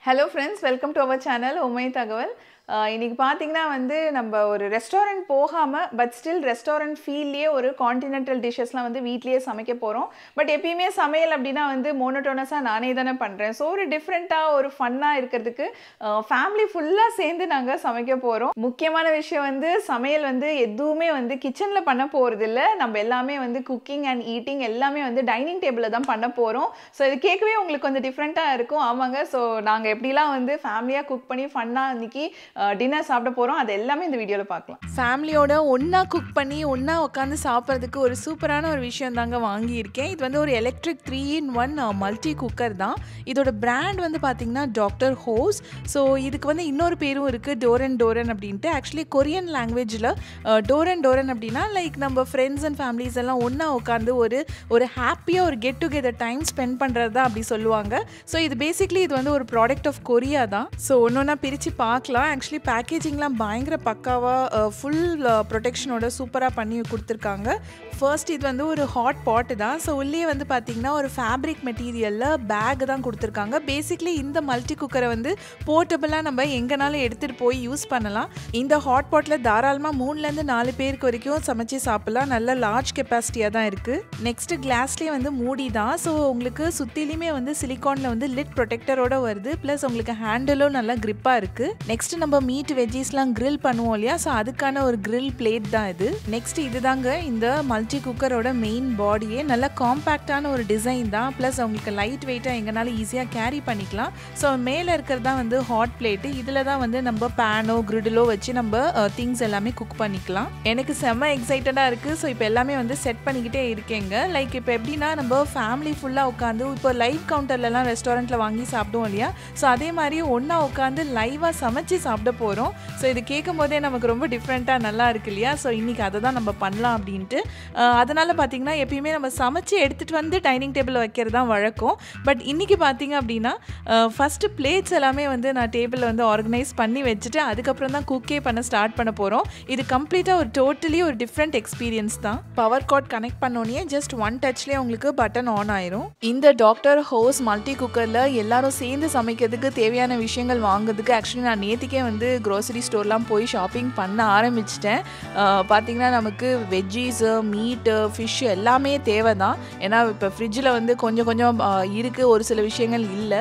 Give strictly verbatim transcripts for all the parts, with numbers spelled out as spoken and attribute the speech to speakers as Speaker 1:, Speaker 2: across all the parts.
Speaker 1: Hello friends, welcome to our channel Omai Thagaval. இன்னைக்கு பாத்தீங்கன்னா வந்து நம்ம ஒரு ரெஸ்டாரன்ட் போகாம பட் ஸ்டில் ரெஸ்டாரன்ட் ஃபீல்லியே ஒரு கான்டினென்டல் டிஷஸ்லாம் வந்து வீட்லயே சமைக்க போறோம். பட் எப்பயுமே சமையல் அப்படினா வந்து மோனோட்டோனஸா நானே தான பண்றேன். சோ ஒரு டிஃபரண்டா ஒரு ஃபன்னா இருக்கிறதுக்கு ஃபேமிலி ஃபுல்லா சேர்ந்து நாங்க சமைக்க போறோம். முக்கியமான விஷயம் வந்து சமையல் வந்து எதுவுமே வந்து கிச்சன்ல பண்ண போறது இல்ல. நம்ம எல்லாமே வந்து குக்கிங் அண்ட் ஈட்டிங் எல்லாமே வந்து டைனிங் டேபிள்ல தான் பண்ண போறோம். சோ இது கேட்கவே உங்களுக்கு கொஞ்சம் டிஃபரண்டா இருக்கும். ஆமாங்க. சோ நாங்க எப்படிலாம் வந்து ஃபேமிலியா குக் பண்ணி ஃபன்னா இன்னைக்கு டின்னர் சாப்பிட போறோம். அது எல்லாமே இந்த வீடியோல பார்க்கலாம்.
Speaker 2: ஃபேமிலியோட ஒண்ணா குக் பண்ணி ஒண்ணா உட்கார்ந்து சாப்பிடுறதுக்கு ஒரு சூப்பரான ஒரு விஷயம் தாங்க வாங்கி இருக்கேன். இது வந்து ஒரு electric three in one multi cooker தான். இதோட பிராண்ட் வந்து பாத்தீங்கன்னா டாக்டர் ஹோஸ். ஸோ இதுக்கு வந்து இன்னொரு பேரும் இருக்கு, டோரன் டோரன் அப்படின்ட்டு. ஆக்சுவலி கொரியன் லாங்குவேஜ்ல டோரன் டோரன் அப்படின்னா லைக் நம்ம ஃப்ரெண்ட்ஸ் அண்ட் ஃபேமிலிஸ் எல்லாம் ஒண்ணா உட்காந்து ஒரு ஒரு ஹாப்பியா ஒரு கெட் டுகெதர் டைம் ஸ்பெண்ட் பண்றது தான் அப்படி சொல்லுவாங்க. ஸோ இது பேசிக்லி இது வந்து ஒரு ப்ராடக்ட் ஆஃப் கொரியா தான். ஸோ ஒன்னொன்னா பிரிச்சு பார்க்கலாம். ஆக்சுவலி பேக்கேஜிங்லாம் பயங்கர பக்காவாக ஃபுல் ப்ரொடெக்ஷனோட சூப்பராக பண்ணி கொடுத்துருக்காங்க. ஃபர்ஸ்ட் இது வந்து ஒரு ஹாட் பாட்டு தான். ஸோ உள்ளே வந்து பார்த்திங்கன்னா ஒரு ஃபேப்ரிக் மெட்டீரியலில் பேக் தான் கொடுத்துருக்காங்க. பேசிக்லி இந்த மல்டி குக்கரை வந்து போர்ட்டபுளாக நம்ம எங்கேனாலும் எடுத்துகிட்டு போய் யூஸ் பண்ணலாம். இந்த ஹாட் பாட்டில் தாராளமாக மூணுலேருந்து நாலு பேருக்கு வரைக்கும் சமைச்சு சாப்பிட்லாம். நல்ல லார்ஜ் கெப்பாசிட்டியாக தான் இருக்குது. நெக்ஸ்ட்டு கிளாஸ்லேயே வந்து மூடி தான். ஸோ உங்களுக்கு சுற்றிலையுமே வந்து சிலிக்கானில் வந்து லிட் ப்ரொடெக்டரோட வருது. ப்ளஸ் உங்களுக்கு ஹேண்டிலும் நல்லா கிரிப்பாக இருக்குது. நெக்ஸ்ட் நம்ம மீட் வெஜ்ஜீஸ்லாம் கிரில் பண்ணுவோம் இல்லையா, ஸோ அதுக்கான ஒரு கிரில் பிளேட் தான் இது. நெக்ஸ்ட் இதுதாங்க இந்த மல்டி குக்கரோட மெயின் பாடியே. நல்ல காம்பேக்டான ஒரு டிசைன் தான். ப்ளஸ் உங்களுக்கு லைட் வெயிட்டாக எங்கனாலும் ஈஸியாக கேரி பண்ணிக்கலாம். ஸோ மேலே இருக்கிறது தான் வந்து ஹாட் பிளேட்டு. இதில் தான் வந்து நம்ம பேனோ கிரிடிலோ வச்சு நம்ம திங்ஸ் எல்லாமே குக் பண்ணிக்கலாம். எனக்கு செம்ம எக்ஸைட்டடாக இருக்குது. ஸோ இப்போ எல்லாமே வந்து செட் பண்ணிக்கிட்டே இருக்கேங்க. லைக் இப்போ எப்படின்னா நம்ம ஃபேமிலி ஃபுல்லாக உட்காந்து இப்போ லைவ் கவுண்டர்லலாம் ரெஸ்டாரண்ட்டில் வாங்கி சாப்பிடுவோம் இல்லையா, ஸோ அதே மாதிரி ஒன்றா உட்காந்து லைவாக சமைச்சு சாப்பிட போகிறோம். ஸோ இது கேட்கும் போதே நமக்கு ரொம்ப டிஃப்ரெண்ட்டாக நல்லா இருக்கு இல்லையா. ஸோ இன்றைக்கி அதை தான் நம்ம பண்ணலாம் அப்படின்ட்டு. அதனால் பார்த்திங்கன்னா எப்பயுமே நம்ம சமைச்சு எடுத்துகிட்டு வந்து டைனிங் டேபிளில் வைக்கிறது தான் வழக்கம். பட் இன்றைக்கி பார்த்திங்க அப்படின்னா ஃபஸ்ட்டு பிளேட்ஸ் எல்லாமே வந்து நான் டேபிளில் வந்து ஆர்கனைஸ் பண்ணி வச்சுட்டு அதுக்கப்புறம் தான் குக்கே பண்ண ஸ்டார்ட் பண்ண போகிறோம். இது கம்ப்ளீட்டாக ஒரு டோட்டலி ஒரு டிஃப்ரெண்ட் எக்ஸ்பீரியன்ஸ் தான். பவர் கார்ட் கனெக்ட் பண்ணோன்னே ஜஸ்ட் ஒன் டச்லேயே உங்களுக்கு பட்டன் ஆன் ஆயிரும். இந்த டாக்டர் ஹோஸ் மல்டி குக்கரில் எல்லாரும் சேர்ந்து சமைக்கிறதுக்கு தேவையான விஷயங்கள் வாங்குறதுக்கு ஆக்சுவலி நான் நேற்றுக்கே வந்து க்ரோசரி ஸ்டோர்லாம் போய் ஷாப்பிங் பண்ண ஆரம்பிச்சிட்டேன். பார்த்திங்கன்னா நமக்கு வெஜ்ஜீஸு மீட்டு ஃபிஷ்ஷு எல்லாமே தேவை தான். ஏன்னா இப்போ ஃப்ரிட்ஜில் வந்து கொஞ்சம் கொஞ்சம் இருக்குது, ஒரு சில விஷயங்கள் இல்லை.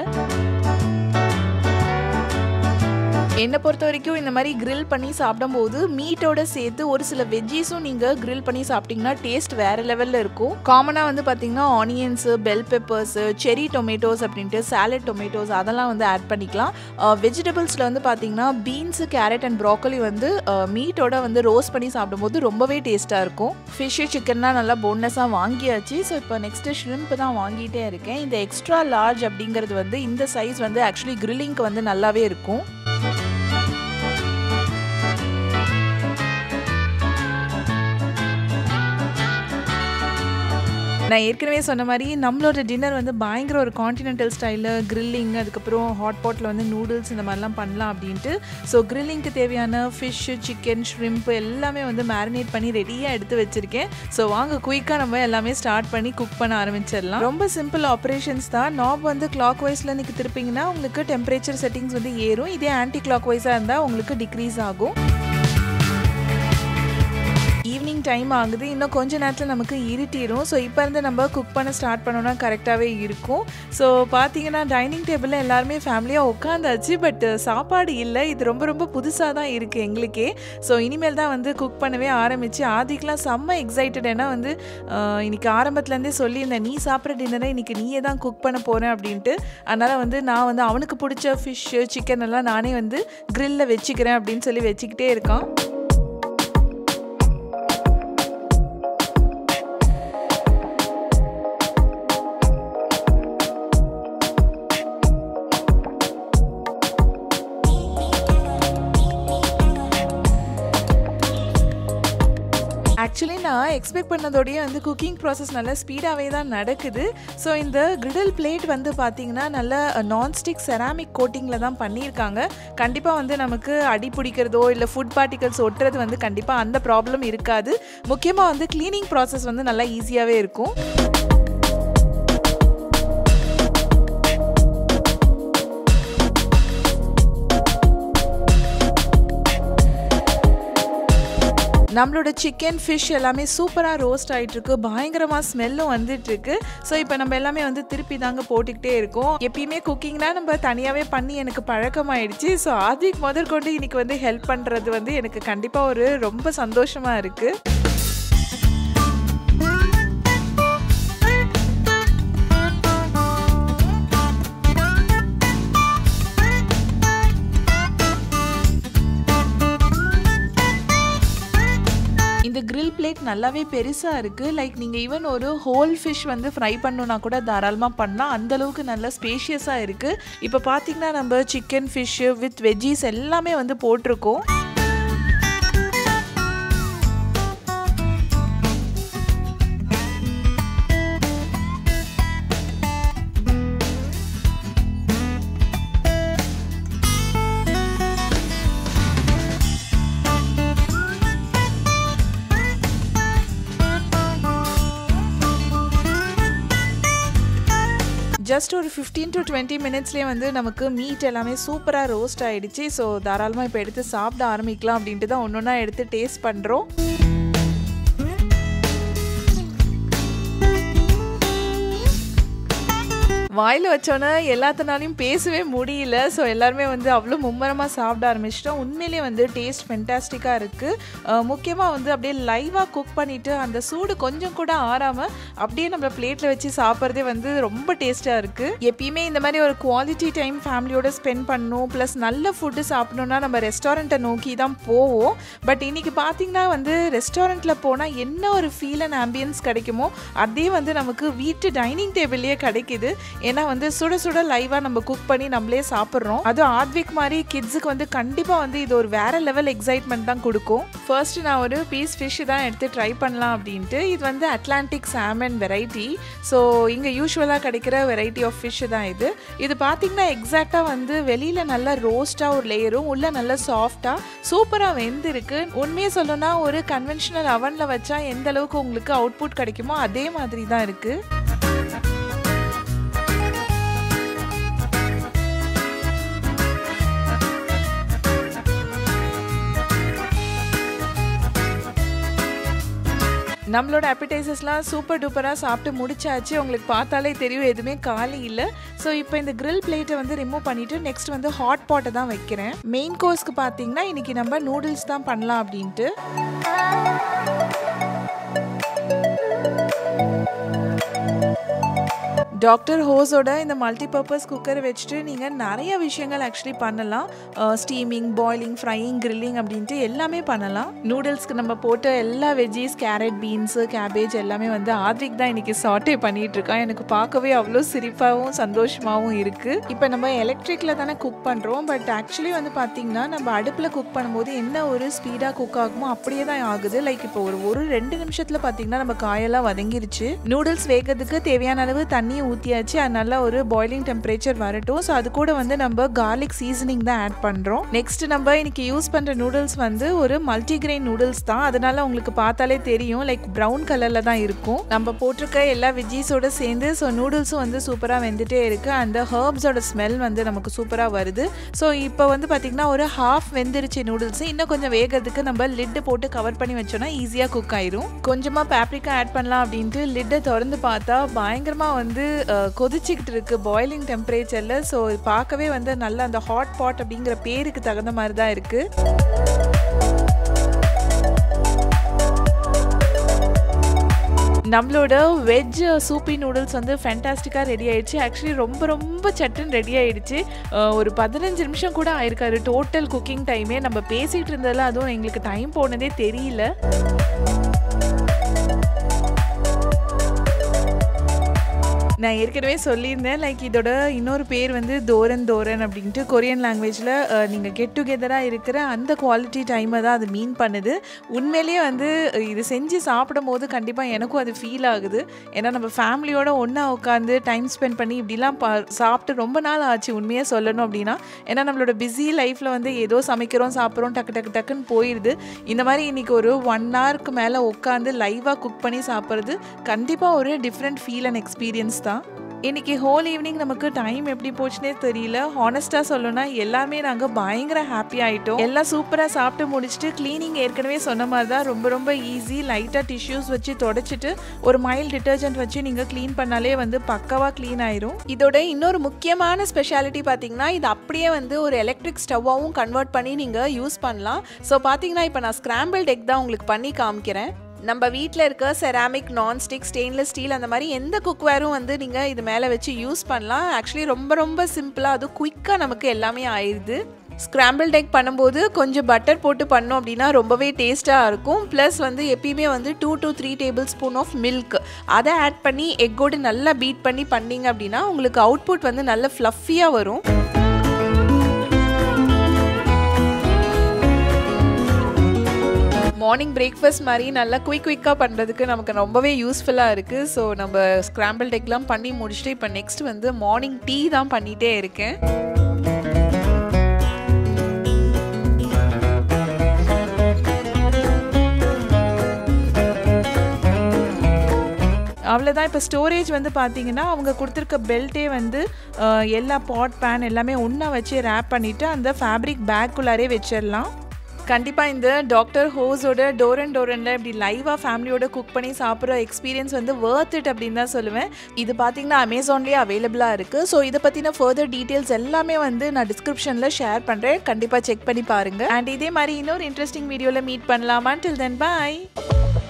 Speaker 2: என்னை பொறுத்த வரைக்கும் இந்த மாதிரி கிரில் பண்ணி சாப்பிடும்போது மீட்டோட சேர்த்து ஒரு சில வெஜ்ஜீஸும் நீங்கள் கிரில் பண்ணி சாப்பிட்டிங்கன்னா டேஸ்ட் வேறு லெவலில் இருக்கும். காமனாக வந்து பார்த்திங்கன்னா onions, bell peppers, cherry tomatoes அப்படின்ட்டு சாலட் டொமேட்டோஸ் அதெல்லாம் வந்து ஆட் பண்ணிக்கலாம். வெஜிடபிள்ஸில் வந்து பார்த்திங்கன்னா பீன்ஸு, கேரட் அண்ட் ப்ராக்கோலி வந்து மீட்டோட வந்து ரோஸ்ட் பண்ணி சாப்பிடும்போது ரொம்பவே டேஸ்ட்டாக இருக்கும். ஃபிஷ்ஷு, சிக்கன்லாம் நல்லா போன்னஸாக வாங்கியாச்சு. ஸோ இப்போ நெக்ஸ்ட்டு ஷ்ரிம்ப் தான் வாங்கிட்டே இருக்கேன். இந்த எக்ஸ்ட்ரா லார்ஜ் அப்படிங்கிறது வந்து இந்த சைஸ் வந்து ஆக்சுவலி கிரில்லிங்க்கு வந்து நல்லாவே இருக்கும். நான் ஏற்கனவே சொன்ன மாதிரி நம்மளோட டின்னர் வந்து பயங்கர ஒரு கான்டினென்டல் ஸ்டைலில் கிரில்லிங், அதுக்கப்புறம் ஹாட் பாட்டில் வந்து நூடுல்ஸ் இந்த மாதிரிலாம் பண்ணலாம் அப்படின்ட்டு. ஸோ கிரில்லிங்க்கு தேவையான ஃபிஷ்ஷு, சிக்கன், ஷ்ரிம்ப் எல்லாமே வந்து மேரினேட் பண்ணி ரெடியாக எடுத்து வச்சுருக்கேன். ஸோ வாங்க குயிக்காக நம்ம எல்லாமே ஸ்டார்ட் பண்ணி குக் பண்ண ஆரம்பிச்சிடலாம். ரொம்ப சிம்பிள் ஆப்ரேஷன்ஸ் தான். நாப் வந்து கிளாக் வைஸில் நீங்கள் திருப்பிங்கன்னா உங்களுக்கு டெம்பரேச்சர் செட்டிங்ஸ் வந்து ஏறும். இதே ஆன்டி கிளாக் வைஸாக இருந்தால் உங்களுக்கு டிக்ரீஸ் ஆகும். ஈவினிங் டைம் ஆகுது, இன்னும் கொஞ்சம் நேரத்தில் நமக்கு இருட்டிடும். ஸோ இப்போ இருந்து நம்ம குக் பண்ண ஸ்டார்ட் பண்ணோன்னா கரெக்டாகவே இருக்கும். ஸோ பார்த்தீங்கன்னா டைனிங் டேபிளில் எல்லாருமே ஃபேமிலியாக உட்காந்தாச்சு. பட் சாப்பாடு இல்லை. இது ரொம்ப ரொம்ப புதுசாக தான் இருக்குது எங்களுக்கே. ஸோ இனிமேல் தான் வந்து குக் பண்ணவே ஆரம்பித்து ஆதிக்கெலாம் செம்ம எக்ஸைட்டட். ஏன்னா வந்து இன்றைக்கி ஆரம்பத்துலேருந்தே சொல்லியிருந்தேன், நீ சாப்பிட்ற டின்னரை இன்றைக்கி நீயே தான் குக் பண்ண போகிறேன் அப்படின்ட்டு. அதனால் வந்து நான் வந்து அவனுக்கு பிடிச்ச ஃபிஷ்ஷு, சிக்கன் எல்லாம் நானே வந்து கிரில்லில் வச்சுக்கிறேன் அப்படின்னு சொல்லி வச்சுக்கிட்டே இருக்கான். ஆக்சுவலி நான் எக்ஸ்பெக்ட் பண்ணதோடையே வந்து குக்கிங் ப்ராசஸ் நல்லா ஸ்பீடாகவே தான் நடக்குது. ஸோ இந்த கிரிடில் பிளேட் வந்து பார்த்திங்கன்னா நல்ல நான்ஸ்டிக் செராமிக் கோட்டிங்கில் தான் பண்ணியிருக்காங்க. கண்டிப்பாக வந்து நமக்கு அடி பிடிக்கிறதோ இல்லை ஃபுட் பார்ட்டிகல்ஸ் ஒட்டுறது வந்து கண்டிப்பாக அந்த ப்ராப்ளம் இருக்காது. முக்கியமாக வந்து க்ளீனிங் ப்ராசஸ் வந்து நல்லா ஈஸியாகவே இருக்கும். நம்மளோட சிக்கன் ஃபிஷ் எல்லாமே சூப்பராக ரோஸ்ட் ஆகிட்டு இருக்கு, பயங்கரமாக ஸ்மெல்லும் வந்துட்டு இருக்கு. ஸோ இப்போ நம்ம எல்லாமே வந்து திருப்பி தாங்க போட்டுக்கிட்டே இருக்கோம். எப்பயுமே குக்கிங்னா நம்ம தனியாகவே பண்ணி எனக்கு பழக்கமாயிடுச்சு. ஸோ அதுக்கு முதற்கொண்டு இன்னைக்கு வந்து ஹெல்ப் பண்ணுறது வந்து எனக்கு கண்டிப்பாக ஒரு ரொம்ப சந்தோஷமாக இருக்குது. இந்த கிரில் பிளேட் நல்லாவே பெருசாக இருக்குது. லைக் நீங்கள் ஈவன் ஒரு ஹோல் ஃபிஷ் வந்து ஃப்ரை பண்ணணுன்னா கூட தாராளமாக பண்ணலாம், அந்தளவுக்கு நல்ல ஸ்பேஷியஸாக இருக்குது. இப்போ பார்த்தீங்கன்னா நம்ம சிக்கன் ஃபிஷ்ஷு வித் வெஜ்ஜீஸ் எல்லாமே வந்து போட்டிருக்கோம். ஜஸ்ட் ஒரு ஃபிஃப்டீன் டு டுவெண்ட்டி மினிட்ஸ்லேயே வந்து நமக்கு மீட் எல்லாமே சூப்பராக ரோஸ்ட் ஆகிடுச்சு. ஸோ தாராளமாக இப்போ எடுத்து சாப்பிட ஆரம்பிக்கலாம் அப்படின்ட்டு தான் ஒன்று ஒன்றா எடுத்து டேஸ்ட் பண்ணுறோம். வாயில் வச்சோன்னே எல்லாத்தினாலையும் பேசவே முடியல. ஸோ எல்லாருமே வந்து அவ்வளோ மும்மரமாக சாப்பிட ஆரம்பிச்சிட்டோம். உண்மையிலேயே வந்து டேஸ்ட் ஃபென்டாஸ்டிக்காக இருக்குது. முக்கியமாக வந்து அப்படியே லைவாக குக் பண்ணிவிட்டு அந்த சூடு கொஞ்சம் கூட ஆறாமல் அப்படியே நம்ம பிளேட்டில் வச்சு சாப்பிட்றதே வந்து ரொம்ப டேஸ்ட்டாக இருக்குது. எப்பயுமே இந்த மாதிரி ஒரு குவாலிட்டி டைம் ஃபேமிலியோடு ஸ்பெண்ட் பண்ணணும், ப்ளஸ் நல்ல ஃபுட்டு சாப்பிடணுன்னா நம்ம ரெஸ்டாரண்ட்டை நோக்கி தான் போவோம். பட் இன்றைக்கி பார்த்திங்கன்னா வந்து ரெஸ்டாரண்ட்டில் போனால் என்ன ஒரு ஃபீல் அண்ட் ஆம்பியன்ஸ் கிடைக்குமோ அதே வந்து நமக்கு வீட்டு டைனிங் டேபிள்லேயே கிடைக்கிது. ஏன்னா வந்து சுட சுட லைவாக நம்ம குக் பண்ணி நம்மளே சாப்பிட்றோம். அதுவும் ஆத்விக் மாதிரி கிட்ஸுக்கு வந்து கண்டிப்பாக வந்து இது ஒரு வேற லெவல் எக்ஸைட்மெண்ட் தான் கொடுக்கும். ஃபர்ஸ்ட் நான் ஒரு பீஸ் ஃபிஷ் தான் எடுத்து ட்ரை பண்ணலாம் அப்படின்ட்டு. இது வந்து அட்லாண்டிக் சாமன் வெரைட்டி. ஸோ இங்கே யூஸ்வலாக கிடைக்கிற வெரைட்டி ஆஃப் ஃபிஷ் தான் இது. இது பார்த்திங்கன்னா எக்ஸாக்டாக வந்து வெளியில் நல்லா ரோஸ்ட்டாக ஒரு லேயரும் உள்ள நல்லா சாஃப்டாக சூப்பராக வெந்திருக்கு. உண்மையை சொல்லணும்னா ஒரு கன்வென்ஷனல் அவனில் வச்சா எந்த அளவுக்கு உங்களுக்கு அவுட்புட் கிடைக்குமோ அதே மாதிரி தான் இருக்குது. நம்மளோட அப்பிடைசர்ஸ்லாம் சூப்பர் டூப்பராக சாப்பிட்டு முடிச்சாச்சு. உங்களுக்கு பார்த்தாலே தெரியும் எதுவுமே காலி இல்லை. ஸோ இப்போ இந்த கிரில் பிளேட்டை வந்து ரிமூவ் பண்ணிவிட்டு நெக்ஸ்ட் வந்து ஹாட் பாட்டை தான் வைக்கிறேன். மெயின் கோர்ஸ்க்கு பார்த்தீங்கன்னா இன்றைக்கி நம்ம நூடுல்ஸ் தான் பண்ணலாம் அப்படின்ட்டு. டாக்டர் ஹோஸோட இந்த மல்டிபர்பஸ் குக்கரை வச்சுட்டு நீங்கள் நிறைய விஷயங்கள் ஆக்சுவலி பண்ணலாம். ஸ்டீமிங், பாயிலிங், ஃப்ரையிங், கிரில்லிங் அப்படின்ட்டு எல்லாமே பண்ணலாம். நூடுல்ஸ்க்கு நம்ம போட்ட எல்லா வெஜ்ஜீஸ், கேரட், பீன்ஸு, கேபேஜ் எல்லாமே வந்து ஆத்விக் தான் இன்றைக்கி சாட்டே பண்ணிகிட்ருக்கான். எனக்கு பார்க்கவே அவ்வளோ சிரிப்பாகவும் சந்தோஷமாகவும் இருக்குது. இப்போ நம்ம எலக்ட்ரிக்கில் தானே குக் பண்ணுறோம். பட் ஆக்சுவலி வந்து பார்த்திங்கன்னா நம்ம அடுப்பில் குக் பண்ணும்போது என்ன ஒரு ஸ்பீடாக குக் ஆகுமோ அப்படியே தான் ஆகுது. லைக் இப்போ ஒரு ஒரு ரெண்டு நிமிஷத்தில் பார்த்திங்கன்னா நம்ம காயெல்லாம் வதங்கிருச்சு. நூடுல்ஸ் வேகிறதுக்கு தேவையான அளவு தண்ணி ஊற்றியாச்சு. அதனால ஒரு பாயிலிங் டெம்பரேச்சர் வரட்டும். ஸோ அது கூட வந்து நம்ம கார்லிக் சீசனிங் தான் ஆட் பண்ணுறோம். நெக்ஸ்ட் நம்ம இன்னைக்கு யூஸ் பண்ணுற நூடுல்ஸ் வந்து ஒரு மல்டிகிரெயின் நூடுல்ஸ் தான். அதனால உங்களுக்கு பார்த்தாலே தெரியும் லைக் ப்ரௌன் கலரில் தான் இருக்கும். நம்ம போட்டிருக்க எல்லா வெஜ்ஜீஸோட சேர்ந்து ஸோ நூடுல்ஸும் வந்து சூப்பராக வெந்துட்டே இருக்குது. அந்த ஹர்ப்ஸோட ஸ்மெல் வந்து நமக்கு சூப்பராக வருது. ஸோ இப்போ வந்து பார்த்திங்கன்னா ஒரு ஹாஃப் வெந்துருச்சு நூடுல்ஸ். இன்னும் கொஞ்சம் வேகிறதுக்கு நம்ம லிட்டு போட்டு கவர் பண்ணி வச்சோன்னா ஈஸியாக குக் ஆயிரும். கொஞ்சமாக பேப்ரிக்கா ஆட் பண்ணலாம் அப்படின்ட்டு லிட்டை திறந்து பார்த்தா பயங்கரமாக வந்து கொதிச்சுக்கிட்டு இருக்கு பாயிலிங் டெம்பரேச்சரில். ஸோ பார்க்கவே வந்து நல்லா அந்த ஹாட் பாட் அப்படிங்கிற பேருக்கு தகுந்த மாதிரி தான் இருக்குது. நம்மளோட வெஜ் சூப்பி நூடுல்ஸ் வந்து ஃபேண்டாஸ்டிக்காக ரெடி ஆயிடுச்சு. ஆக்சுவலி ரொம்ப ரொம்ப சட்டுன்னு ரெடி ஆயிடுச்சு. ஒரு பதினஞ்சு நிமிஷம் கூட ஆயிருக்காரு டோட்டல் குக்கிங் டைமே. நம்ம பேசிகிட்டு இருந்ததில் அதுவும் எங்களுக்கு டைம் போனதே தெரியல. நான் ஏற்கனவே சொல்லியிருந்தேன் லைக் இதோட இன்னொரு பேர் வந்து டோரன் டோரன் அப்படின்ட்டு. கொரியன் லாங்குவேஜில் நீங்கள் கெட் டுகெதராக இருக்கிற அந்த குவாலிட்டி டைமை தான் அது மீன் பண்ணுது. உண்மையிலேயே வந்து இது செஞ்சு சாப்பிடும் போது கண்டிப்பாக எனக்கும் அது ஃபீல் ஆகுது. ஏன்னா நம்ம ஃபேமிலியோடு ஒன்றா உட்காந்து டைம் ஸ்பெண்ட் பண்ணி இப்படிலாம் பா சாப்பிட்டு ரொம்ப நாள் ஆச்சு உண்மையாக சொல்லணும் அப்படின்னா. ஏன்னா நம்மளோட பிஸி லைஃப்பில் வந்து ஏதோ சமைக்கிறோம் சாப்பிட்றோம் டக்கு டக்கு டக்குன்னு போயிடுது. இந்த மாதிரி இன்றைக்கி ஒரு ஒன் ஹவருக்கு மேலே உட்காந்து லைவாக குக் பண்ணி சாப்பிட்றது கண்டிப்பாக ஒரு டிஃப்ரெண்ட் ஃபீல் அண்ட் எக்ஸ்பீரியன்ஸ் தான். இன்னைக்கு ஹோல் ஈவினிங் நமக்கு டைம் எப்படி போச்சுனே தெரியல. ஹானஸ்டா சொல்லணும்னா எல்லாமே நாங்க பயங்கர ஹாப்பி ஆயிட்டோம். எல்லாம் சூப்பரா சாப்பிட்டு முடிச்சிட்டு க்ளீனிங் ஏற்கனவே சொன்ன மாதிரி தான் ரொம்ப ரொம்ப ஈஸி. லைட்டா டிஷ்யூஸ் வச்சு தொடச்சிட்டு ஒரு மைல்ட் டிட்டர்ஜென்ட் வச்சு நீங்க க்ளீன் பண்ணாலே வந்து பக்காவா க்ளீன் ஆயிரும். இதோட இன்னொரு முக்கியமான ஸ்பெஷாலிட்டி பாத்தீங்கன்னா இது அப்படியே வந்து ஒரு எலக்ட்ரிக் ஸ்டவ்வாவும் கன்வெர்ட் பண்ணி நீங்க யூஸ் பண்ணலாம். ஸோ பாத்தீங்கன்னா இப்போ நான் ஸ்கிராம்பிள்ட் எக் தான் உங்களுக்கு பண்ணி காமிக்கிறேன். நம்ம வீட்டில் இருக்க செராமிக், நான்ஸ்டிக், ஸ்டெயின்லெஸ் ஸ்டீல் அந்த மாதிரி எந்த குக்வேரும் வந்து நீங்கள் இது மேலே வச்சு யூஸ் பண்ணலாம். ஆக்சுவலி ரொம்ப ரொம்ப சிம்பிளாக அதுவும் குயிக்காக நமக்கு எல்லாமே ஆயிடுது. ஸ்கிராம்பிள்ட் எக் பண்ணும்போது கொஞ்சம் பட்டர் போட்டு பண்ணோம் அப்படின்னா ரொம்பவே டேஸ்ட்டாக இருக்கும். ப்ளஸ் வந்து எப்பயுமே வந்து two to three tablespoon of milk அதை ஆட் பண்ணி எக்கோடு நல்லா பீட் பண்ணி பண்ணிங்க அப்படின்னா உங்களுக்கு அவுட்புட் வந்து நல்ல ஃப்ளஃபியாக வரும். மார்னிங் பிரேக்ஃபாஸ்ட் மாதிரி நல்லா குயிக் குயிக்காக பண்ணுறதுக்கு நமக்கு ரொம்பவே யூஸ்ஃபுல்லாக இருக்குது. ஸோ நம்ம ஸ்கிராம்பிள்ட் எக்லாம் பண்ணி முடிச்சுட்டு இப்போ நெக்ஸ்ட் வந்து மார்னிங் டீ தான் பண்ணிகிட்டே இருக்கேன். அவ்வளோதான். இப்போ ஸ்டோரேஜ் வந்து பார்த்தீங்கன்னா அவங்க கொடுத்துருக்க பெல்ட்டே வந்து எல்லா பாட் பேன் எல்லாமே ஒன்றா வச்சு ரேப் பண்ணிவிட்டு அந்த ஃபேப்ரிக் பேக்குள்ளாரே வச்சிடலாம். கண்டிப்பாக இந்த டாக்டர் ஹோஸோட டோரன் டோரனில் இப்படி லைவாக ஃபேமிலியோட குக் பண்ணி சாப்பிட்ற எக்ஸ்பீரியன்ஸ் வந்து வர்த் இட் அப்படின்னு தான் சொல்லுவேன். இது பார்த்தீங்கன்னா அமேசான்லேயே அவைலபிளாக இருக்குது. ஸோ இதை பற்றின ஃபர்தர் டீட்டெயில்ஸ் எல்லாமே வந்து நான் டிஸ்கிரிப்ஷனில் ஷேர் பண்ணுறேன். கண்டிப்பாக செக் பண்ணி பாருங்கள். அண்ட் இதே மாதிரி இன்னொரு இன்ட்ரெஸ்டிங் வீடியோவில் மீட் பண்ணலாம். until then bye.